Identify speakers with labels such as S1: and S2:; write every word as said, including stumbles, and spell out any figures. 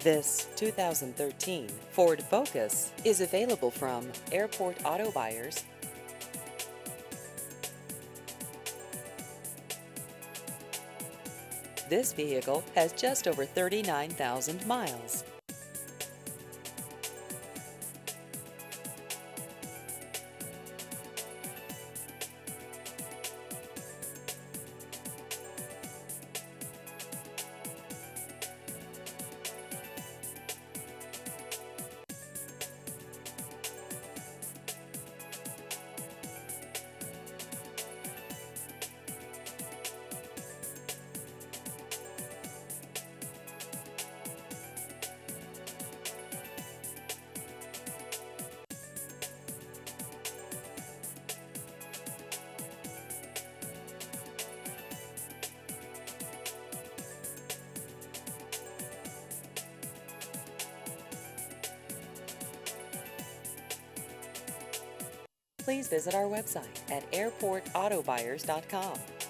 S1: This two thousand thirteen Ford Focus is available from Airport Auto Buyers. This vehicle has just over thirty-nine thousand miles. Please visit our website at airport auto buyers dot com.